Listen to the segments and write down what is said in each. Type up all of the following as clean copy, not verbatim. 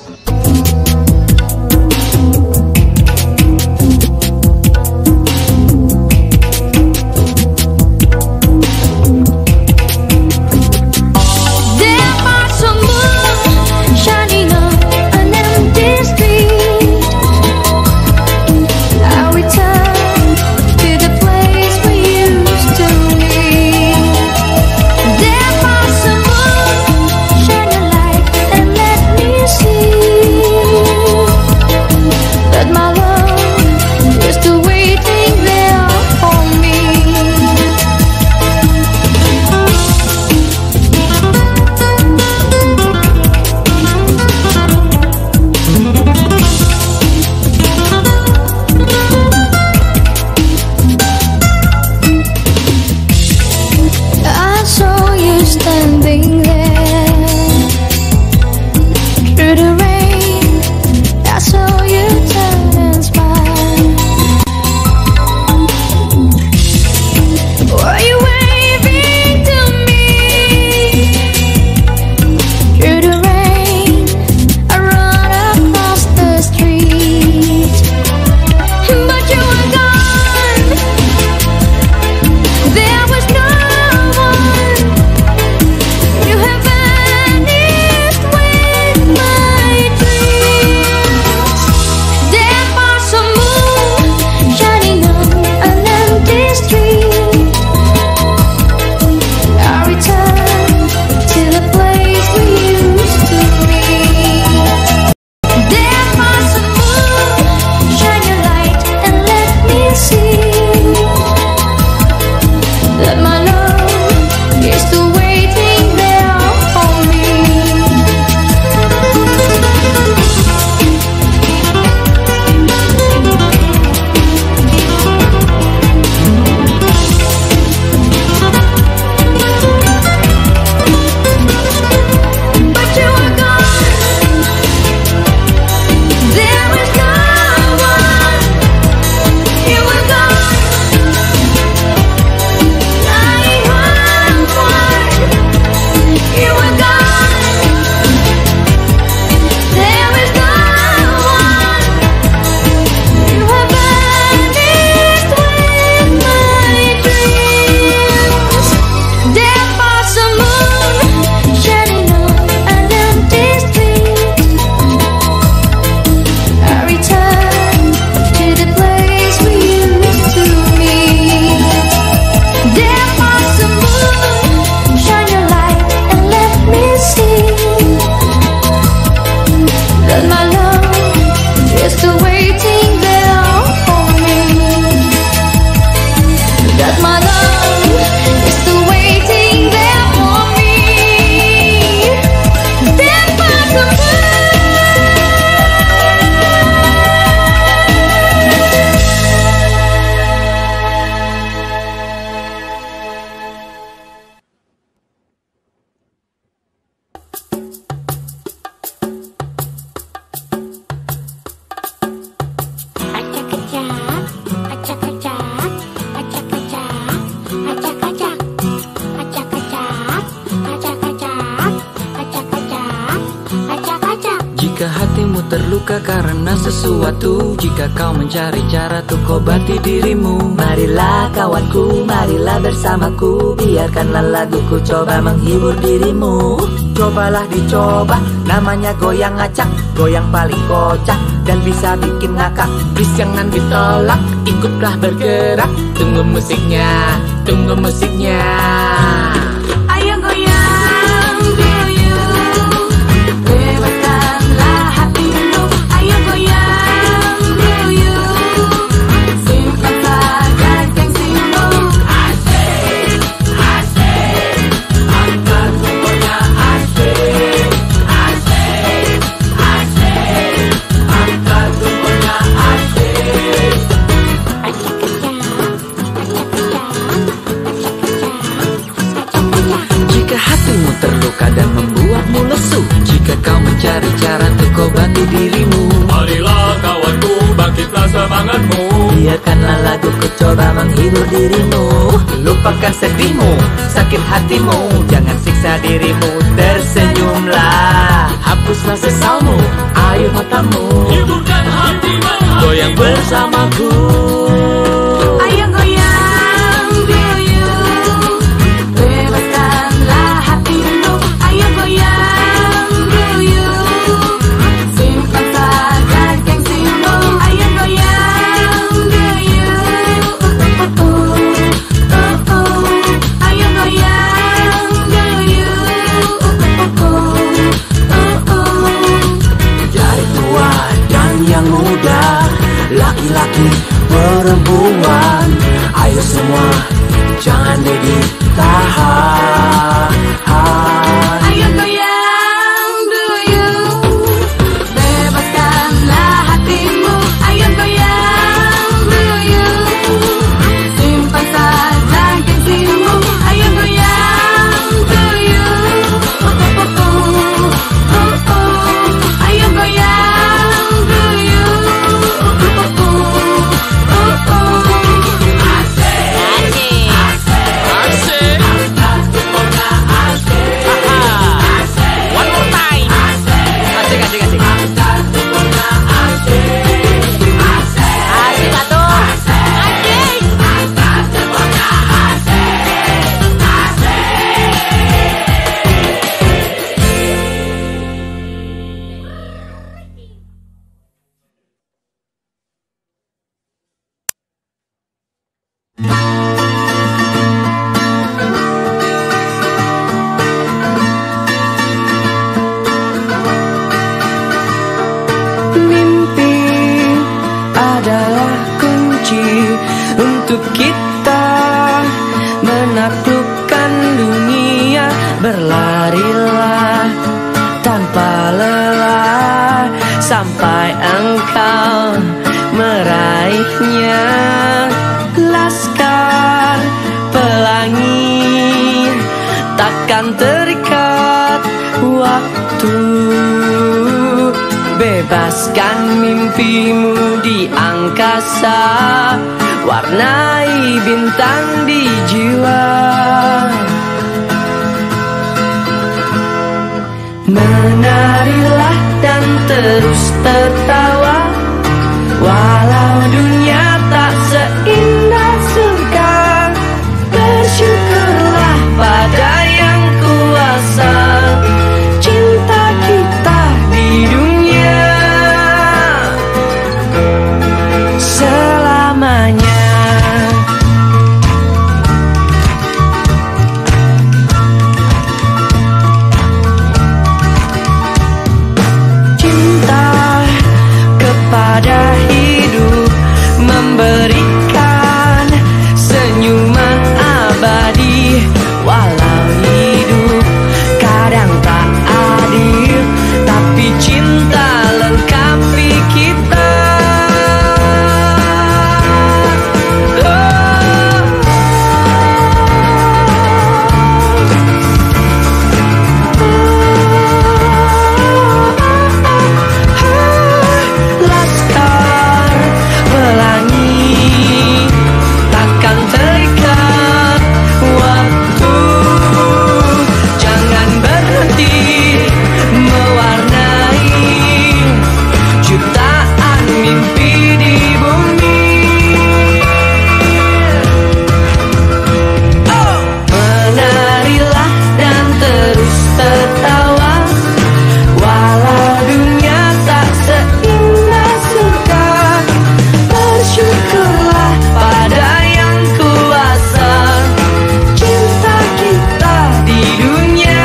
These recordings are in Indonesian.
terluka karena sesuatu. Jika kau mencari cara untuk obati dirimu, marilah kawanku, marilah bersamaku. Biarkanlah laguku coba menghibur dirimu. Cobalah dicoba, namanya goyang acak, goyang paling kocak dan bisa bikin ngakak. Please jangan ditolak, ikutlah bergerak. Tunggu musiknya, tunggu musiknya. Ayo goyang, goyang, bebaskanlah hatimu. Ayo goyang, goyang, simpan saja gengsimu. Asik, asik, angkat semuanya. Asik, asik, asik, angkat semuanya. Asik. Jika hatimu terluka dan membuatmu lesu, jika kau mencari cara untuk obati dirimu, marilah kawanku, bangkitlah semangatmu. biarkanlah laguku coba menghibur dirimu. Lupakan sedihmu, sakit hatimu, jangan siksa dirimu. Tersenyumlah, hapuslah sesalmu. rayu matamu, hiburkan hatimu, goyang bersamaku. Ayo goyang duyung, bebaskanlah hatimu. Ayo goyang duyung, simpan saja gengsimu. Ayo goyang duyung, ayo goyang duyung. Dari tua dan yang muda, laki-laki perempuan, ayo semua jangan ditahan. Ayo goyang duyung, bebaskanlah hatimu. Ayo goyang duyung, simpan saja gengsimu. Ayo goyang duyung, ayo goyang duyung. Mimpi adalah kunci untuk kita menaklukkan dunia. Berlarilah tanpa lelah sampai engkau meraihnya. Laskar pelangi takkan terikat waktu. Bebaskan mimpimu di angkasa, warnai bintang di jiwa. Menarilah dan terus tertawa, walau dunia tak seindah surga. Bersyukurlah pada yang kuasa, cinta kita di dunia selamanya. Cinta kepada hidup, memberikan senyuman abadi. Walau hidup kadang tak adil, tapi cinta lengkapi kita. Laskar pelangi takkan terikat waktu. Jangan berhenti mewarnai jutaan mimpi di bumi. Menarilah dan terus tertawa, walau dunia tak seindah surga. Bersyukurlah pada yang kuasa, cinta kita di dunia.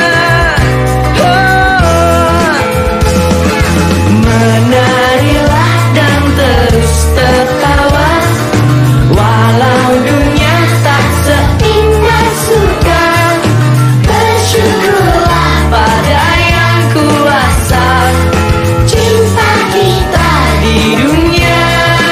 Menarilah dan terus tertawa, walau dunia tak seindah surga. Bersyukurlah pada yang kuasa, cinta kita di dunia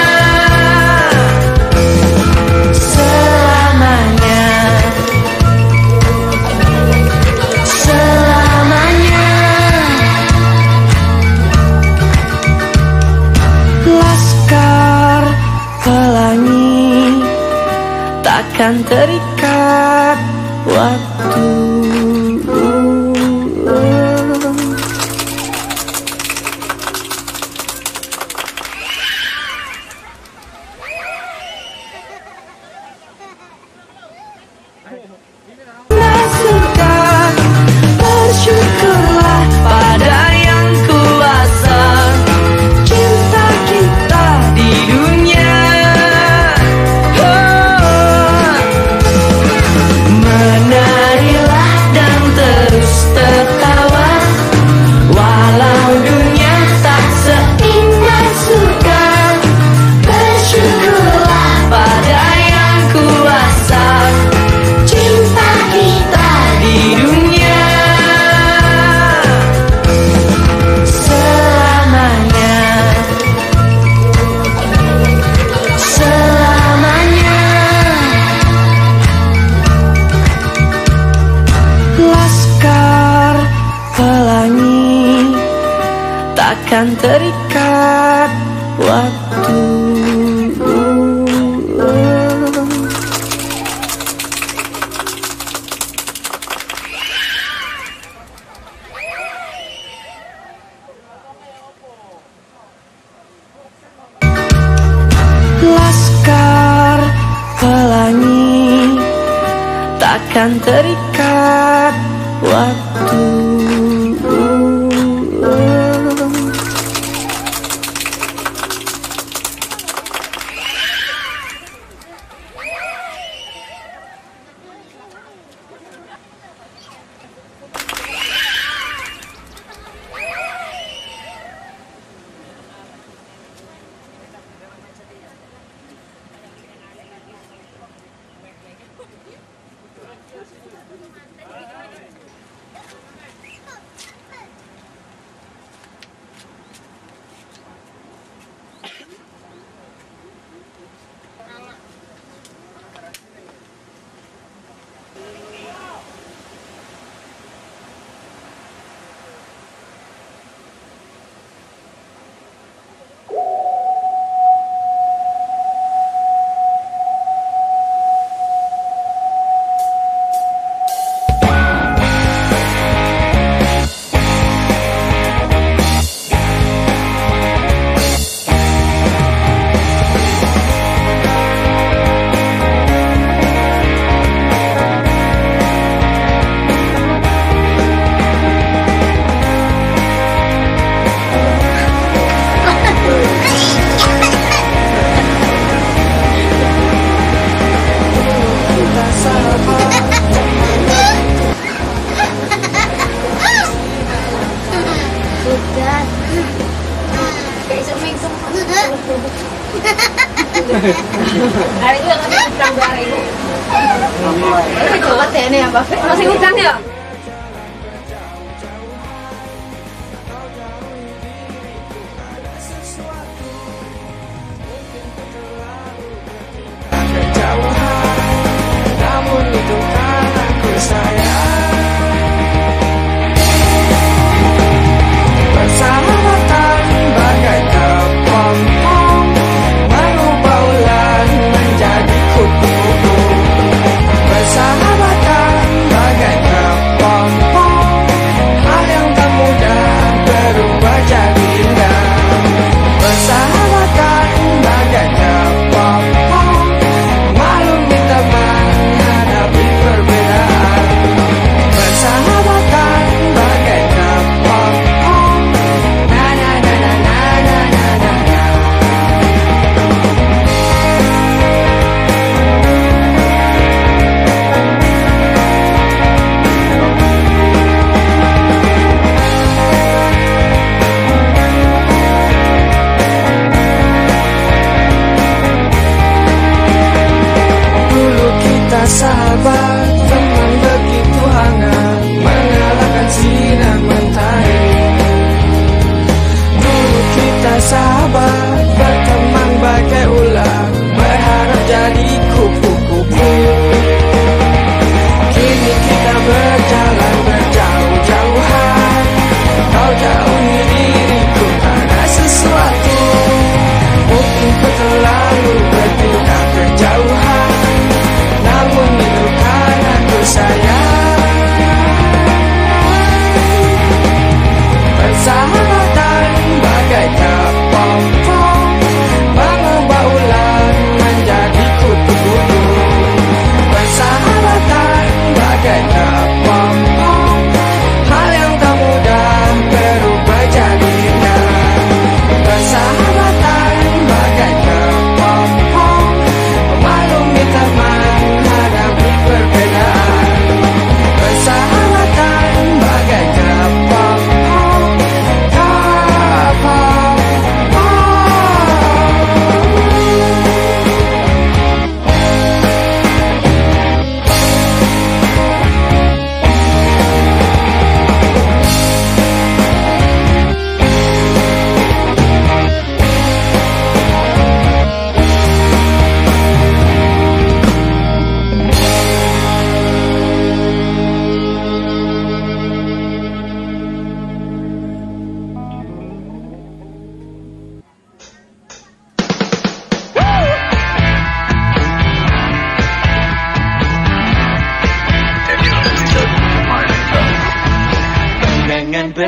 selamanya. Selamanya. Laskar pelangi takkan terikat waktu. takkan terikat waktu. Laskar pelangi takkan terikat waktu. Hari itu ngasih utang 2.000. Coba ini ya, Pak. Masih utang ya? Namun itu kan aku sayang. Persahabatan bagai kepompong mengubah ulang menjadi kupu-kupu. Persahabatan bagai kepompong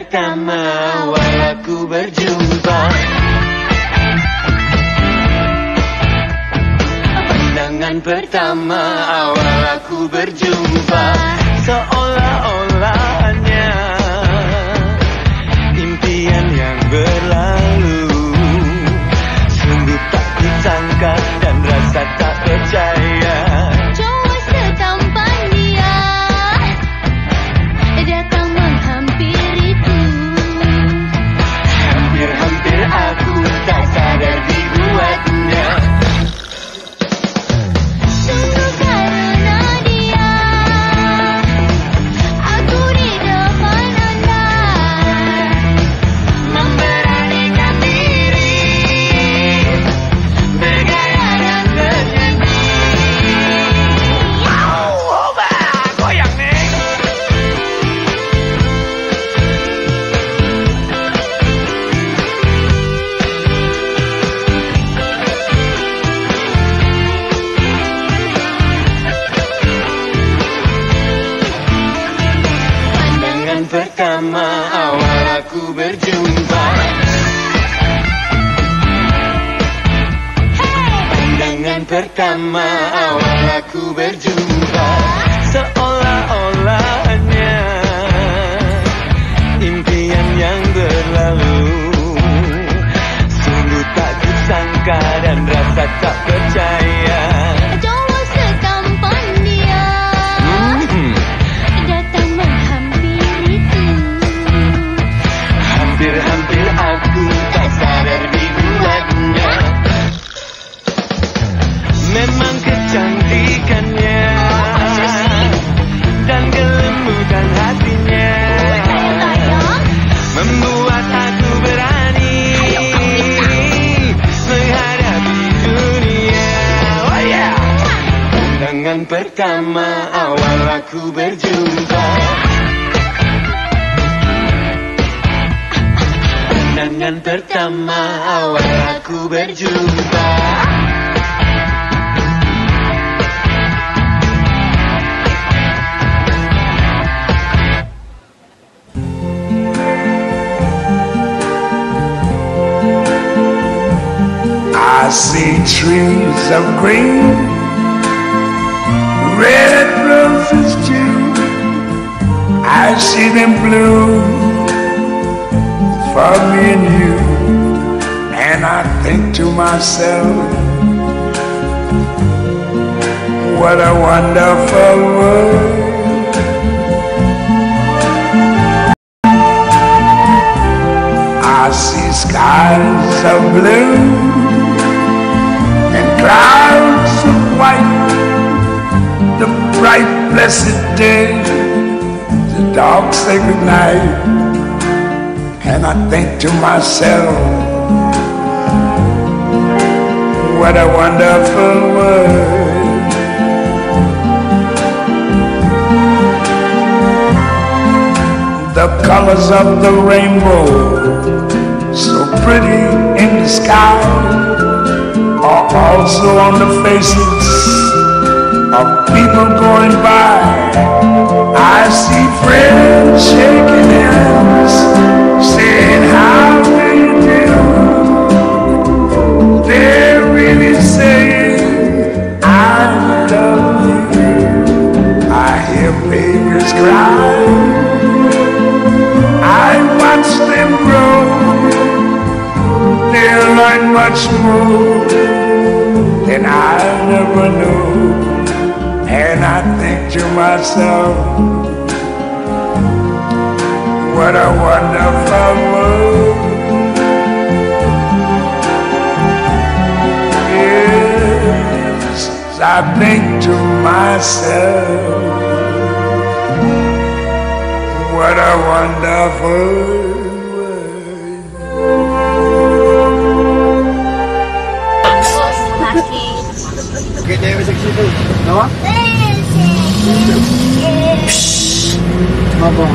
pertama awal aku berjumpa. Pandangan pertama awal aku berjumpa, seolah-olahnya impian yang berlalu. Sungguh tak disangka dan rasa tak percaya. Cowok setampan dia datang menghampiriku. Hampir-hampir aku tak sadar dibuatnya. Sungguh karena dia aku di depan anda memberanikan diri bergaya dan bernyanyi. Goyang nih. Pandangan pertama awal aku berjumpa. Pandangan pertama awal aku berjumpa, seolah-olahnya impian yang berlalu. Sungguh tak disangka dan rasa tak percaya. Cowok setampan dia datang menghampiriku. Hampir-hampir aku tak sadar dibuatnya. Memang kecantikannya dan kelembutan hatinya membuat aku berani menghadapi dunia. Oh yeah. Pandangan pertama awal aku berjumpa. Pandangan pertama awal aku berjumpa. I see trees of green, red roses too. I see them bloom for me and you. And I think to myself, what a wonderful world. I see skies of blue and clouds of white, the bright blessed day, the dark sacred night. And I think to myself, what a wonderful world. The colors of the rainbow, so pretty in the sky, are also on the faces of people going by. I see friends shaking hands, saying how do you do. They're really saying I love you. I hear babies cry, I watch them grow. They'll learn much more than I never knew. And I think to myself, what a wonderful world. Yes, I think to myself, what a wonderful world. Oke, dia bisa situ. Kenapa? Ngomong.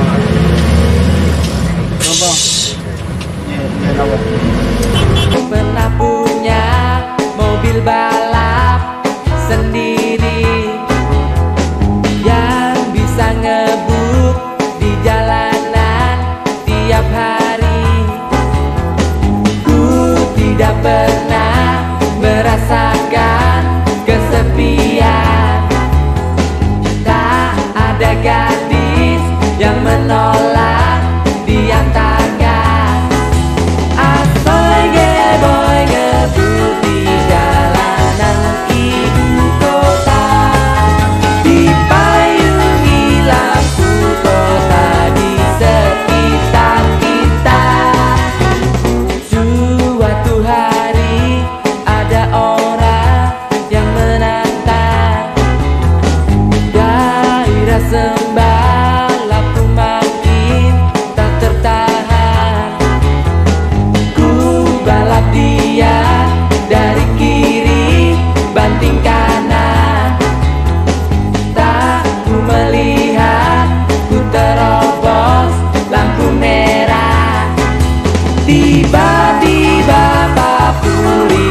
Pernah punya mobil balap sendiri yang bisa ngebut di jalanan tiap Tiba-tiba papuli